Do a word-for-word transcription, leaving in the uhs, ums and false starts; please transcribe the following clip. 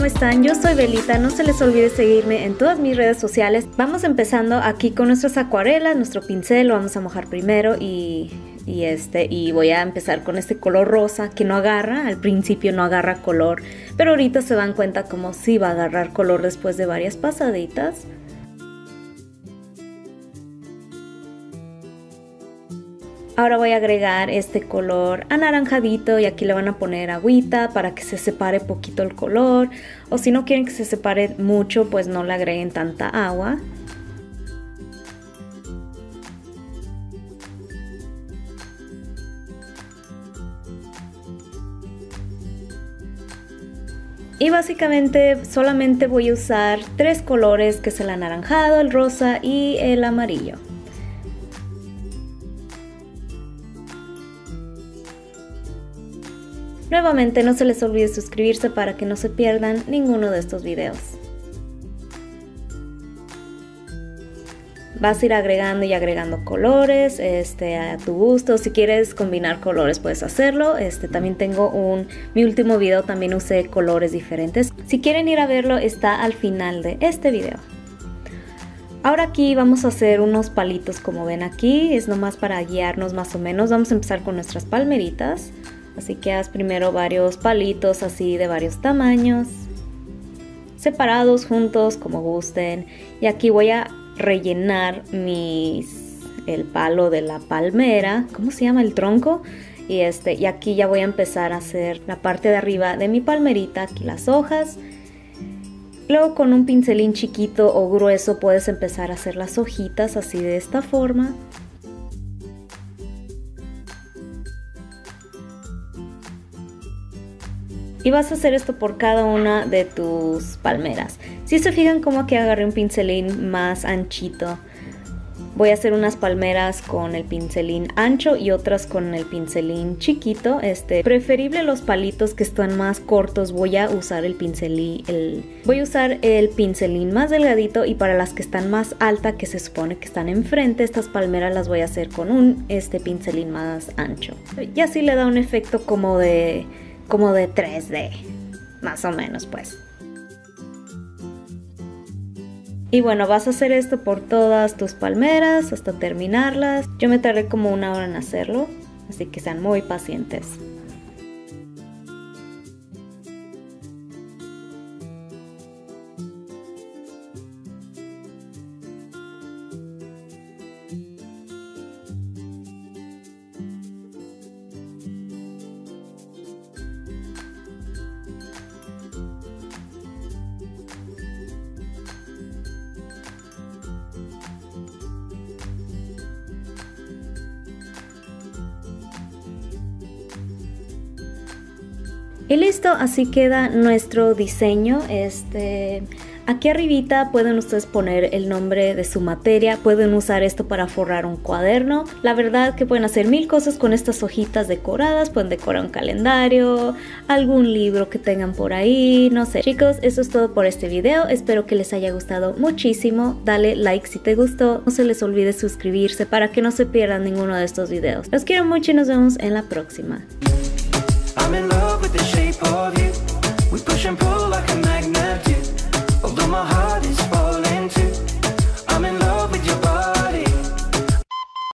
¿cómo están? Yo soy Belita, no se les olvide seguirme en todas mis redes sociales. Vamos empezando aquí con nuestras acuarelas, nuestro pincel lo vamos a mojar primero y, y, este, y voy a empezar con este color rosa que no agarra, al principio no agarra color, pero ahorita se dan cuenta como sí va a agarrar color después de varias pasaditas. Ahora voy a agregar este color anaranjadito y aquí le van a poner agüita para que se separe poquito el color, o si no quieren que se separe mucho pues no le agreguen tanta agua. Y básicamente solamente voy a usar tres colores, que es el anaranjado, el rosa y el amarillo. Nuevamente no se les olvide suscribirse para que no se pierdan ninguno de estos videos. Vas a ir agregando y agregando colores este, a tu gusto. Si quieres combinar colores puedes hacerlo. Este, también tengo un... Mi último video también usé colores diferentes. Si quieren ir a verlo está al final de este video. Ahora aquí vamos a hacer unos palitos como ven aquí. Es nomás para guiarnos más o menos. Vamos a empezar con nuestras palmeritas. Así que haz primero varios palitos así de varios tamaños, separados, juntos, como gusten. Y aquí voy a rellenar mis, el palo de la palmera, ¿cómo se llama? El tronco. Y, este, y aquí ya voy a empezar a hacer la parte de arriba de mi palmerita, aquí las hojas. Luego con un pincelín chiquito o grueso puedes empezar a hacer las hojitas así de esta forma. Y vas a hacer esto por cada una de tus palmeras. Si se fijan como que agarré un pincelín más anchito. Voy a hacer unas palmeras con el pincelín ancho y otras con el pincelín chiquito. Este, preferible los palitos que están más cortos. Voy a usar el pincelín, el, voy a usar el pincelín más delgadito, y para las que están más altas, que se supone que están enfrente, estas palmeras las voy a hacer con un este pincelín más ancho. Y así le da un efecto como de... como de tres D, más o menos pues. Y bueno, vas a hacer esto por todas tus palmeras hasta terminarlas. Yo me tardé como una hora en hacerlo, así que sean muy pacientes. Y listo, así queda nuestro diseño. Este, aquí arribita pueden ustedes poner el nombre de su materia, pueden usar esto para forrar un cuaderno. La verdad que pueden hacer mil cosas con estas hojitas decoradas, pueden decorar un calendario, algún libro que tengan por ahí, no sé. Chicos, eso es todo por este video, espero que les haya gustado muchísimo. Dale like si te gustó, no se les olvide suscribirse para que no se pierdan ninguno de estos videos. Los quiero mucho y nos vemos en la próxima. I'm in love with the